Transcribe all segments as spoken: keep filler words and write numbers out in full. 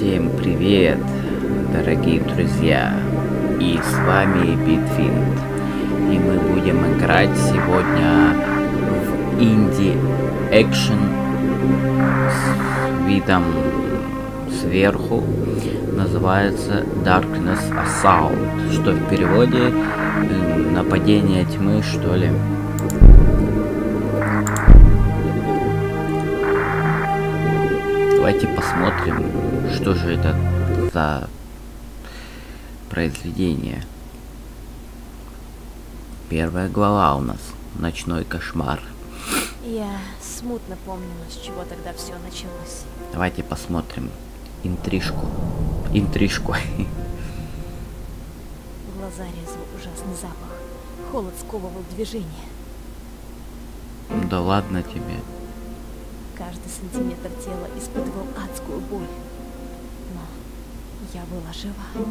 Всем привет, дорогие друзья, и с вами Bitfield, и мы будем играть сегодня в инди-экшен с видом сверху, называется Darkness Assault, что в переводе нападение тьмы, что ли. Давайте посмотрим, что же это за произведение. Первая глава у нас. Ночной кошмар. Я смутно помню, с чего тогда все началось. Давайте посмотрим интрижку. Интрижку. Глаза резал ужасный запах. Холод сковывал движение. Да ладно тебе. Каждый сантиметр тела испытывал адскую боль. Но я была жива.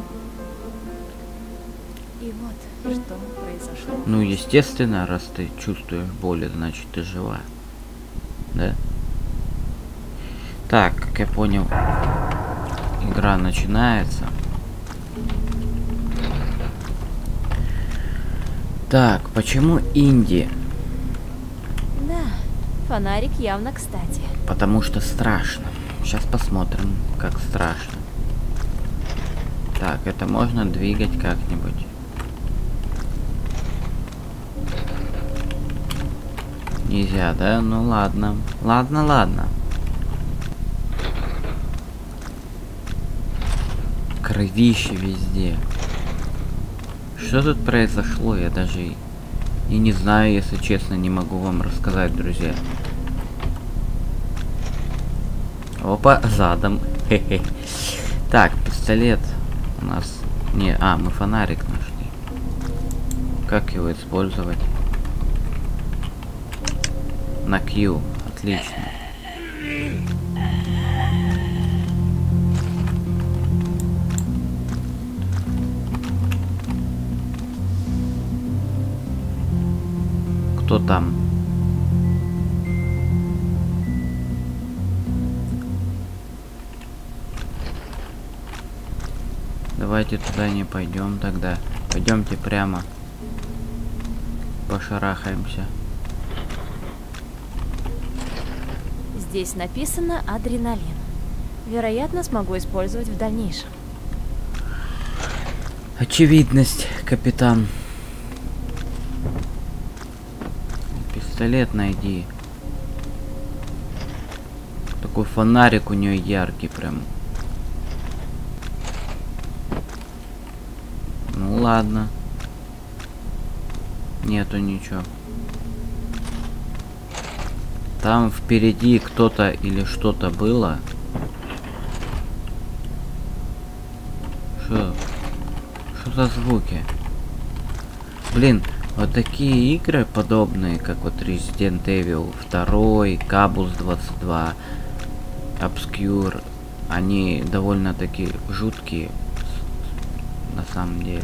И вот что произошло. Ну, естественно, раз ты чувствуешь боль, значит ты жива. Да? Так, как я понял, игра начинается. Так, почему инди? Да, фонарик явно кстати. Потому что страшно. Сейчас посмотрим, как страшно. Так, это можно двигать как-нибудь. Нельзя, да? Ну ладно. Ладно, ладно. Кровище везде. Что тут произошло? Я даже и, и не знаю, если честно, не могу вам рассказать, друзья. Опа, задом. Хе-хе. Так, пистолет у нас... Не, а, мы фонарик нашли. Как его использовать? На Q. Отлично. Кто там? Давайте туда не пойдем тогда. Пойдемте прямо. Пошарахаемся. Здесь написано адреналин. Вероятно, смогу использовать в дальнейшем. Очевидность, капитан. Пистолет найди. Такой фонарик у нее яркий прям. Ну ладно. Нету ничего. Там впереди кто-то или что-то было. Что? Что за звуки? Блин, вот такие игры подобные, как вот Resident Evil два, Кабус двадцать два, Obscure, они довольно-таки жуткие на самом деле.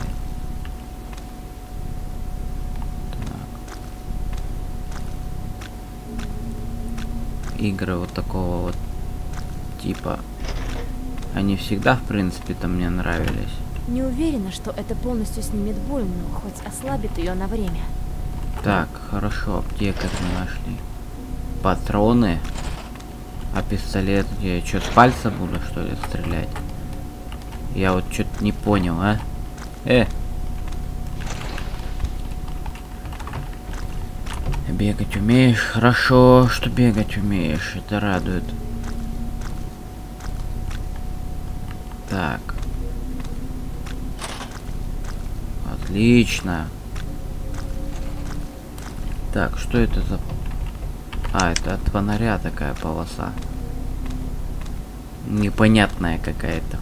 Игры вот такого вот типа, они всегда, в принципе-то, мне нравились. Не уверена, что это полностью снимет боль, но хоть ослабит ее на время. Так, хорошо, аптека мы нашли. Патроны. А пистолет, я что, с пальца буду, что ли, стрелять? Я вот что-то не понял, а? Э! Бегать умеешь? Хорошо, что бегать умеешь. Это радует. Так. Отлично. Так, что это за... А, это от фонаря такая полоса. Непонятная какая-то.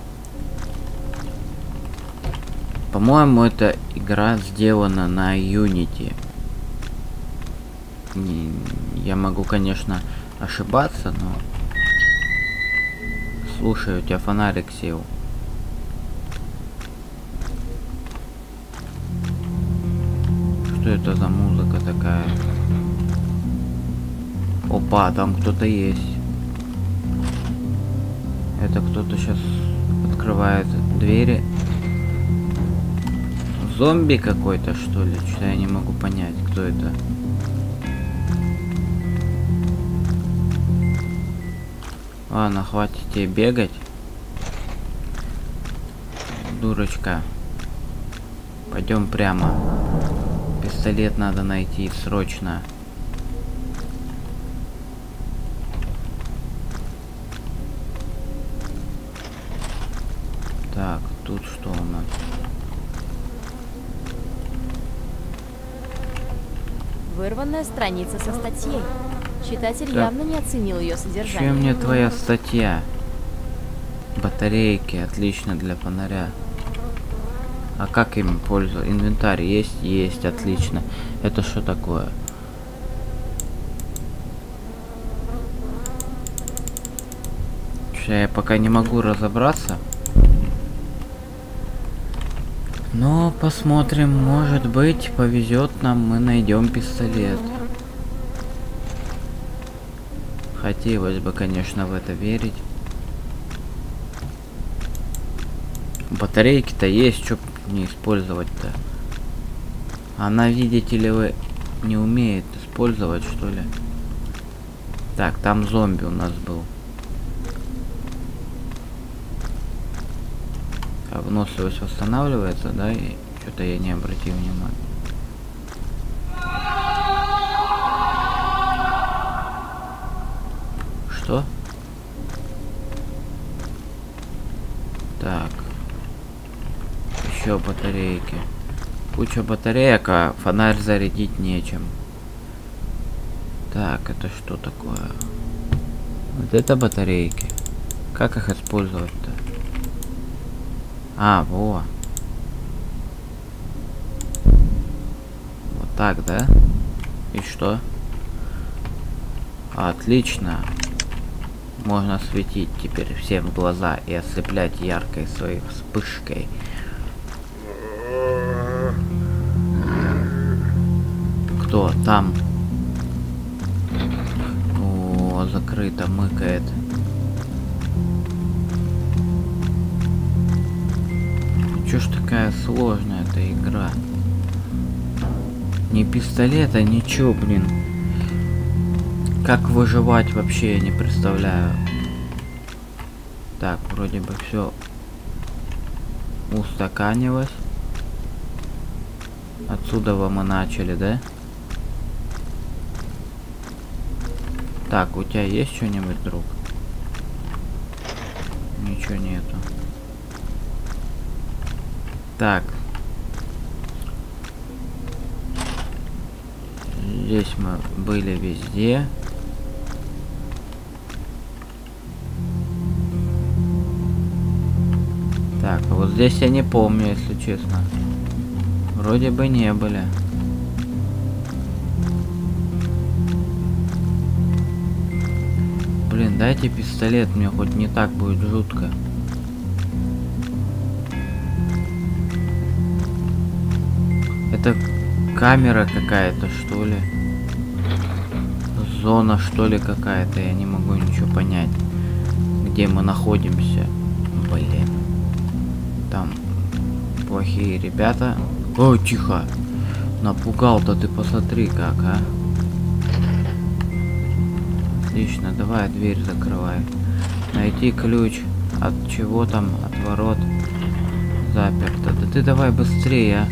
По-моему, эта игра сделана на Unity. Я могу, конечно, ошибаться, но... Слушай, у тебя фонарик сел. Что это за музыка такая? Опа, там кто-то есть. Это кто-то сейчас открывает двери. Зомби какой-то, что ли? Что я не могу понять, кто это. Ладно, хватит тебе бегать. Дурочка. Пойдем прямо. Пистолет надо найти срочно. Так, тут что у нас? Вырванная страница со статьей. Читатель Так. явно не оценил ее содержание. Чем мне твоя статья? Батарейки, отлично для фонаря. А как им пользоваться? Инвентарь есть? Есть, отлично. Это что такое? Сейчас я пока не могу разобраться. Но посмотрим, может быть, повезет нам, мы найдем пистолет. Хотелось бы, конечно, в это верить. Батарейки-то есть, что не использовать-то? Она, видите ли вы, не умеет использовать, что ли? Так, там зомби у нас был. А выносливость восстанавливается, да? И что-то я не обратил внимания. Что? Так. Еще батарейки. Куча батареек, а фонарь зарядить нечем. Так, это что такое? Вот это батарейки. Как их использовать-то? А, во. Вот так, да? И что? Отлично. Можно светить теперь всем в глаза и ослеплять яркой своей вспышкой. Кто там? О, закрыто, мыкает. Чё ж такая сложная эта игра? Ни пистолета, ничего, блин. Как выживать вообще, я не представляю. Так, вроде бы все устаканилось. Отсюда мы начали, да? Так, у тебя есть что-нибудь, друг? Ничего нету. Так. Здесь мы были везде. Так, а вот здесь я не помню, если честно. Вроде бы не были. Блин, дайте пистолет, мне хоть не так будет жутко. Это камера какая-то, что ли? Зона, что ли, какая-то, я не могу ничего понять. Где мы находимся? Блин. Там плохие ребята. О, тихо. Напугал-то ты, посмотри как, а. Отлично, давай дверь закрывай. Найти ключ. От чего там? От ворот. Заперто. Да ты давай быстрее, а.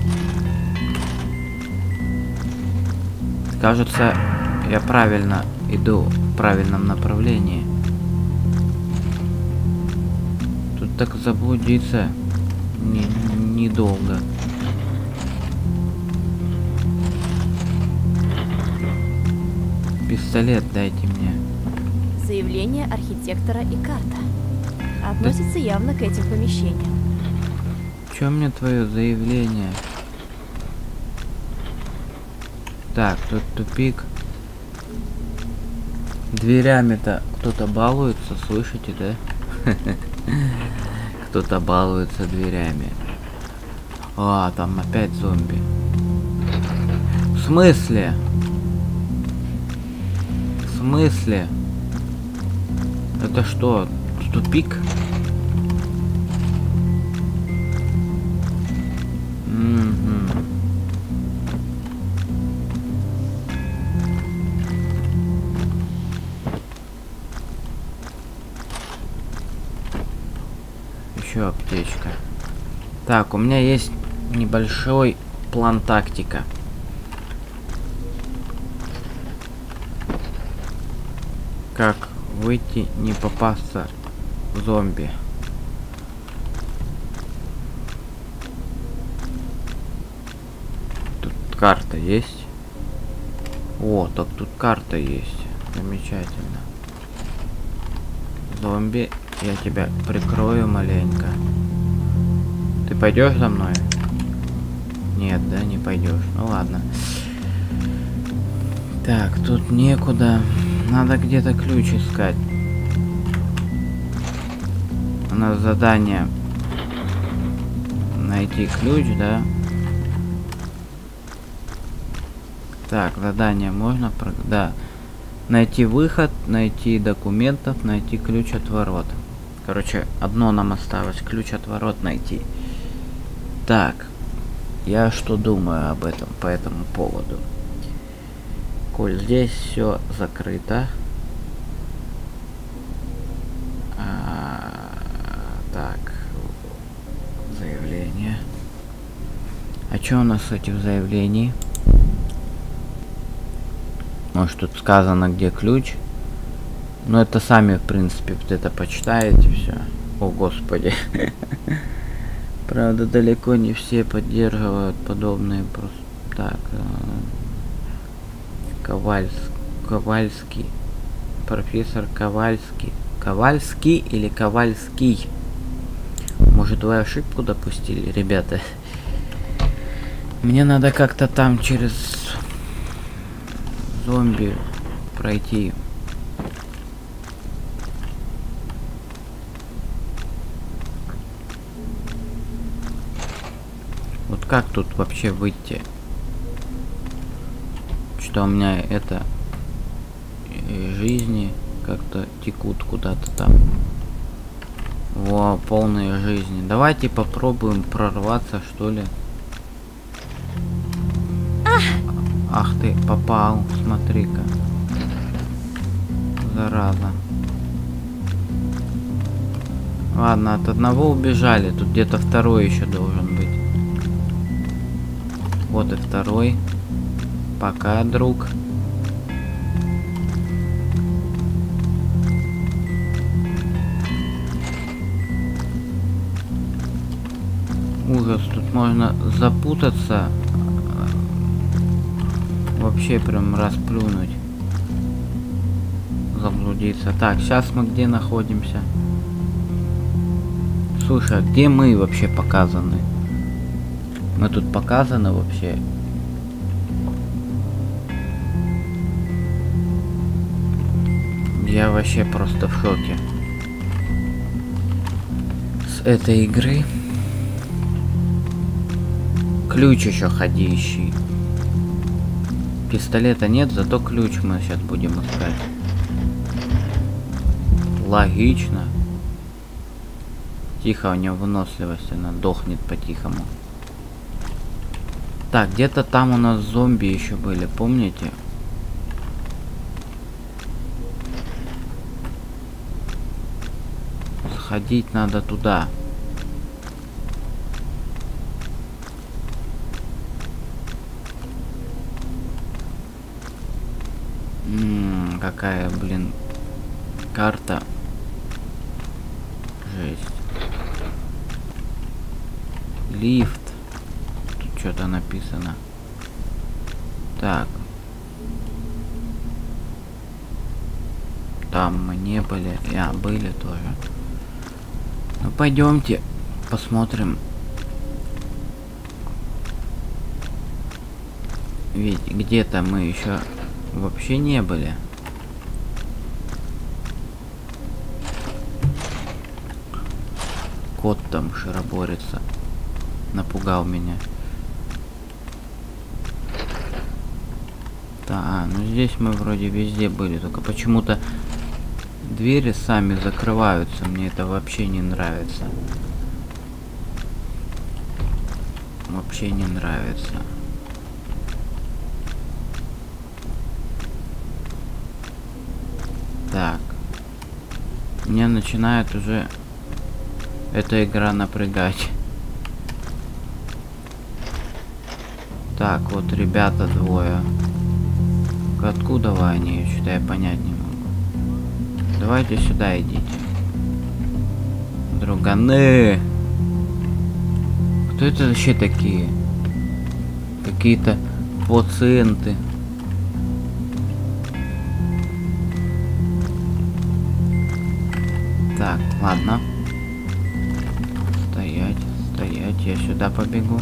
Кажется, я правильно иду в правильном направлении. Тут так заблудиться не, недолго. Пистолет дайте мне. Заявление архитектора и карта. Относится да. явно к этим помещениям. Чё мне твое заявление? Так, тут тупик. Дверями-то кто-то балуется, слышите, да? Кто-то балуется дверями. А, там опять зомби. В смысле? В смысле? Это что? тупик. Угу. Еще аптечка. Так, у меня есть небольшой план тактика. Как выйти, не попасться в зомби. Тут карта есть. О, так тут карта есть. Замечательно. Зомби, я тебя прикрою маленько. Ты пойдешь за мной? Нет, да, не пойдешь. Ну ладно. Так, тут некуда. Надо где-то ключ искать. У нас задание найти ключ, да? Так, задание можно... Про... Да. Найти выход, найти документов, найти ключ от ворот. Короче, одно нам осталось. Ключ от ворот найти. Так. Я что думаю об этом, по этому поводу? Коль здесь все закрыто. А, так. Заявление. А что у нас с этих заявлений? Может, тут сказано, где ключ. Но это сами, в принципе, вот это почитаете все. О, господи. Правда, далеко не все поддерживают подобные просто так. Ковальс... Ковальский. Профессор Ковальский. Ковальский или Ковальский? Может, вы ошибку допустили, ребята? Мне надо как-то там через зомби пройти. Вот как тут вообще выйти? Что у меня это жизни как-то текут куда-то там. Во, полные жизни. Давайте попробуем прорваться, что ли. Ах ты, попал, смотри-ка. Зараза. Ладно, от одного убежали. Тут где-то второй еще должен быть. Вот и второй. Пока, друг. Ужас, тут можно запутаться. Вообще прям расплюнуть. Заблудиться. Так, сейчас мы где находимся? Слушай, а где мы вообще показаны? Мы тут показаны вообще? Я вообще просто в шоке с этой игры. Ключ еще ходи ищи. Пистолета нет, зато ключ мы сейчас будем искать. Логично. Тихо, у него выносливость, она дохнет по-тихому. Так, где-то там у нас зомби еще были, помните? Сходить надо туда. М-м, какая, блин, карта. Жесть. Лифт. Тут что-то написано. Так. Там мы не были. А, были тоже. Ну, пойдемте посмотрим. Ведь где-то мы еще вообще не были. Кот там широборится. Напугал меня. Да, а, ну здесь мы вроде везде были, только почему-то Двери сами закрываются, мне это вообще не нравится. Вообще не нравится. Так. Меня начинает уже эта игра напрягать. Так, вот ребята двое. Откуда вы они? Что-то я понять не могу. Давайте сюда идите. Друганы. Кто это вообще такие? Какие-то пациенты. Так, ладно. Стоять, стоять. Я сюда побегу.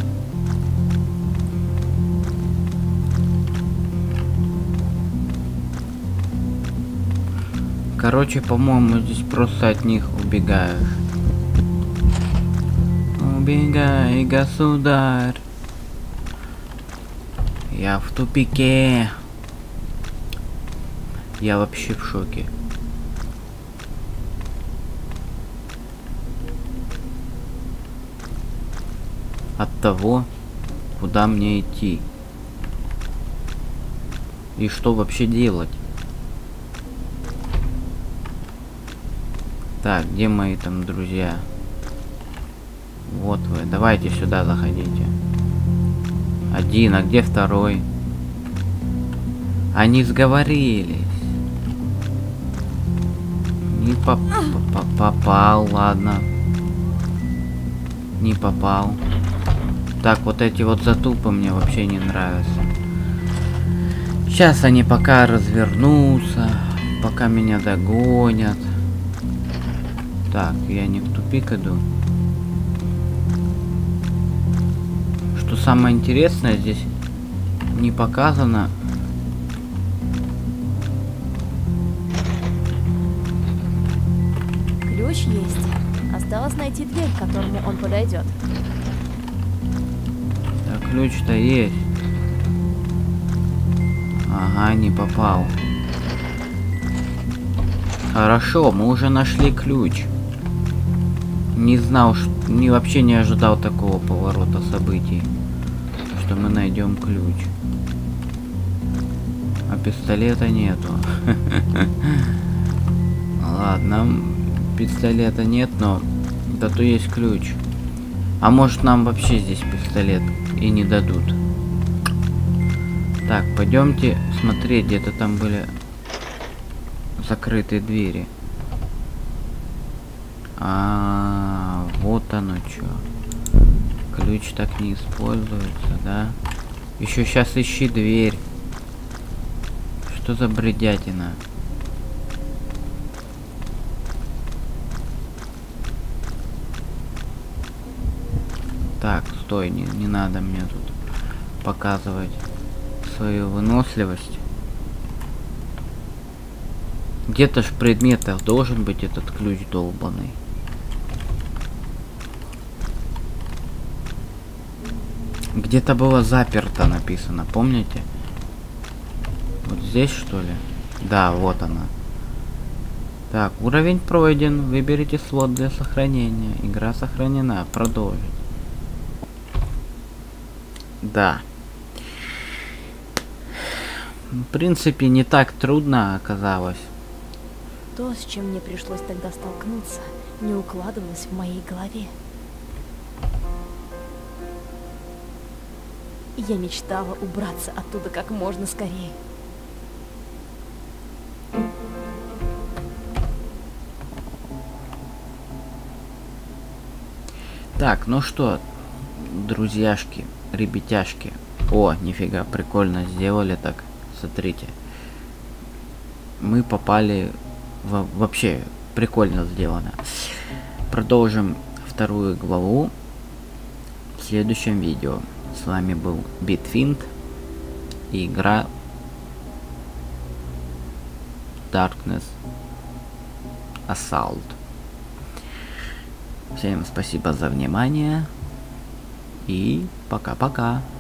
Короче, по-моему, здесь просто от них убегаешь. Убегай, государь. Я в тупике. Я вообще в шоке. От того, куда мне идти. И что вообще делать. Так, где мои там друзья? Вот вы. Давайте сюда заходите. Один, а где второй? Они сговорились. Не поп поп попал, ладно. Не попал. Так, вот эти вот затупы мне вообще не нравятся. Сейчас они пока развернутся, пока меня догонят. Так, я не в тупик иду. Что самое интересное, здесь не показано. Ключ есть. Осталось найти дверь, к которому он подойдет. Да, ключ-то есть. Ага, не попал. Хорошо, мы уже нашли ключ. Не знал, что... Не, вообще не ожидал такого поворота событий. Что мы найдем ключ. А пистолета нету. Ладно. Пистолета нет, но... Зато есть ключ. А может нам вообще здесь пистолет и не дадут. Так, пойдемте смотреть, где-то там были закрытые двери. А, вот оно что. Ключ так не используется, да? Еще сейчас ищи дверь. Что за бредятина? Так, стой, не, не надо мне тут показывать свою выносливость. Где-то ж в предметах должен быть этот ключ долбаный. Где-то было заперто написано, помните? Вот здесь, что ли? Да, вот она. Так, уровень пройден. Выберите слот для сохранения. Игра сохранена. Продолжить. Да. В принципе, не так трудно оказалось. То, с чем мне пришлось тогда столкнуться, не укладывалось в моей голове. Я мечтала убраться оттуда как можно скорее. Так, ну что, друзьяшки, ребятяшки. О, нифига, прикольно сделали так. Смотрите. Мы попали в... Вообще, прикольно сделано. Продолжим вторую главу в следующем видео. С вами был Bitfind и игра Darkness Assault. Всем спасибо за внимание и пока-пока.